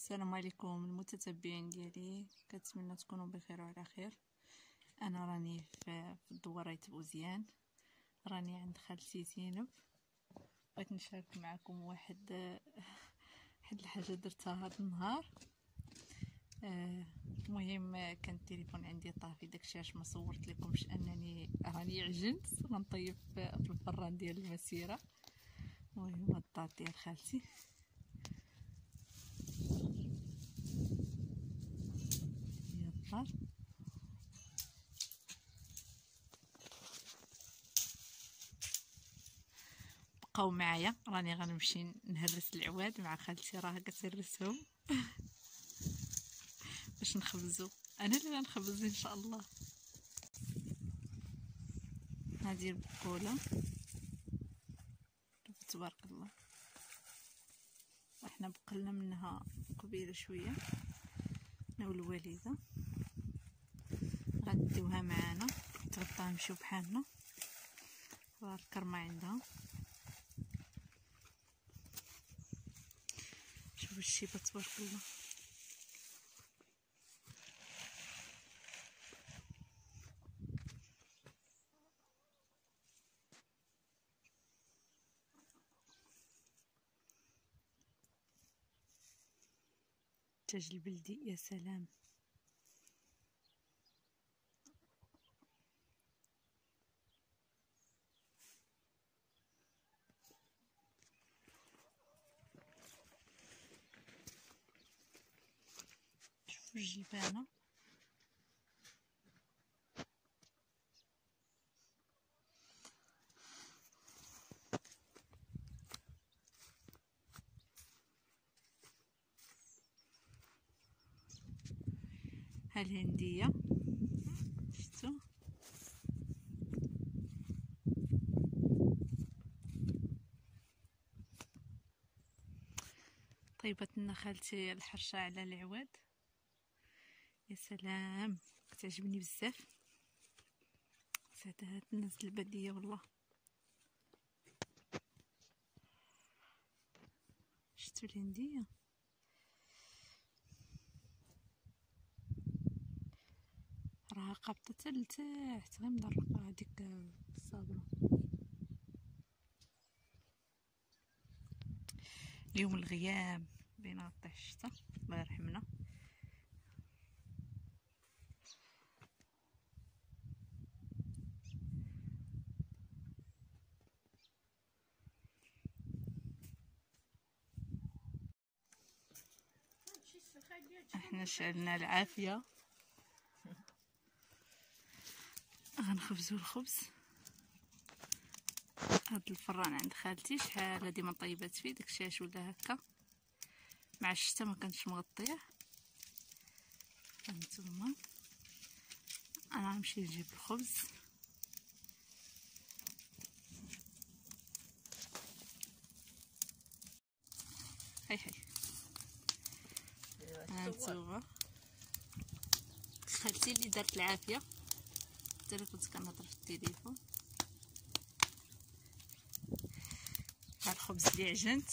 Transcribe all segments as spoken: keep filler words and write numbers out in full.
السلام عليكم المتتبعين ديالي، كنتمنى تكونوا بخير وعلى خير. انا راني في الدوار بوزيان، راني عند خالتي زينب. بغيت نشارك معكم واحد واحد الحاجه درتها هذا النهار. المهم آه كان التليفون عندي طافي، داكشي علاش ما صورت لكمش انني راني عجنت غنطيب في الفران ديال المسيره. المهم هاد الطاط ديال خالتي يلا بقاو معايا، راني غنمشي نهرس العواد مع خالتي، راها كتهرسهم باش نخبزو. انا اللي غنخبز ان شاء الله. هذه البقوله تبارك الله، احنا بقلنا منها قبيله شويه انا والوالده، غنديوها معانا تغطى نمشيو بحالنا. راه الكرمه عندها، شوفوا الشيبه تبارك الله. الدجاج البلدي يا سلام. شوفوا الجبانه، ها الهنديه شفتوا. طيبت لنا خالتي الحرشه على العواد يا سلام، كتعجبني بزاف. سعدات الناس الباديه والله. شفتوا الهنديه راها قابطه حتى لتحت، غير مدرقه هذيك الصابونه. اليوم الغيام بين غطيح الشتا، الله يرحمنا. احنا شعلنا العافيه، غنخبزوا الخبز. هاد الفران عند خالتي شحال هادي ما طيبات فيه، داكشي علاش ولا هكا مع الشتا ما كانش مغطيه. هانتوما انا غنمشي نجيب الخبز. هاي هاي هانتوما خالتي اللي دارت العافيه، حتى انا كنت كنهضر في التليفون. ها الخبز اللي عجنت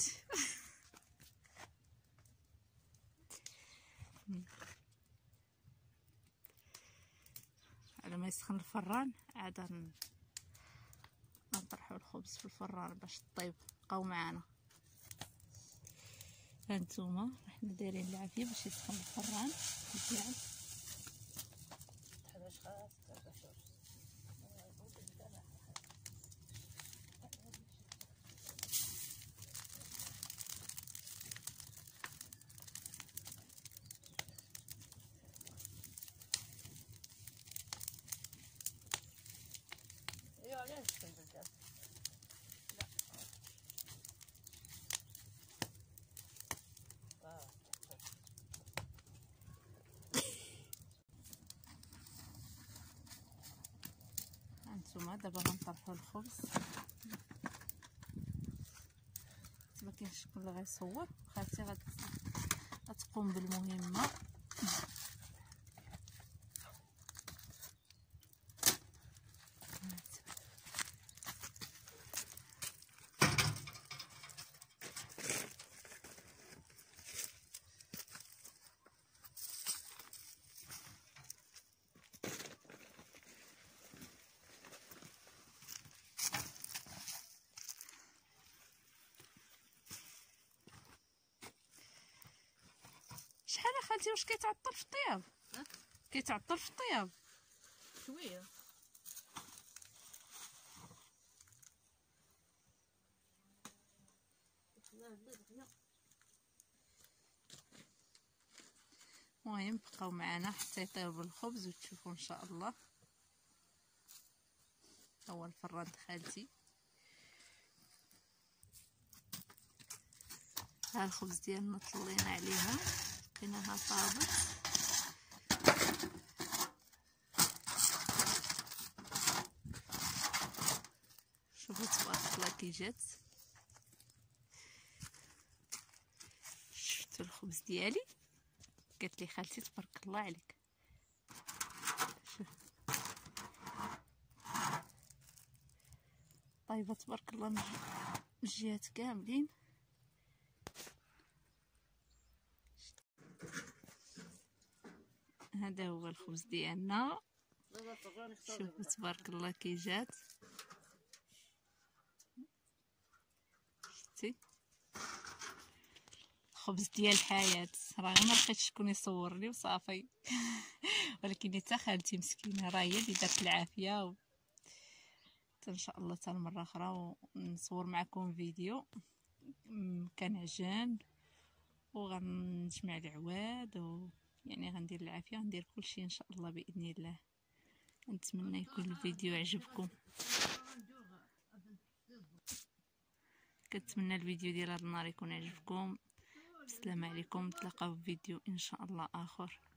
على ما يسخن الفران عاد نطرحوا الخبز في الفران باش طيب. بقاو معنا. هانتوما حنا دايرين العافيه باش يسخن الفران مزيان. هانتوما دابا غنطرحوا الخبز. ما كاينش شكون اللي غيصور، خالتي غتقوم بالمهمه. شحال اخالتي واش كيتعطل في الطياب؟ كيتعطل في الطياب شويه. المهم بقاو معنا حتى يطيب الخبز وتشوفوا ان شاء الله. هو الفران خالتي. ها الخبز ديالنا طلينا عليها لقيناها طابت. شوفوا تبارك الله كي جات. شفتوا الخبز ديالي؟ قالت لي خالتي تبارك الله عليك. شوف طيبه تبارك الله من الجهات كاملين. هذا هو الخبز ديالنا. شوفوا تبارك الله كي جات. شفتي الخبز ديال الحياه. راه ما لقيتش شكون يصور لي وصافي. ولكن حتى خالتي مسكينه راه هي اللي دارت العافيه و... ان شاء الله حتى المره اخرى ونصور معكم فيديو كنعجن وغنجمع العواد و يعني غندير العافيه غندير كلشي ان شاء الله باذن الله. نتمنى يكون الفيديو عجبكم. كنتمنى الفيديو ديال هذا النهار يكون عجبكم. السلام عليكم. نتلاقاو في فيديو ان شاء الله اخر.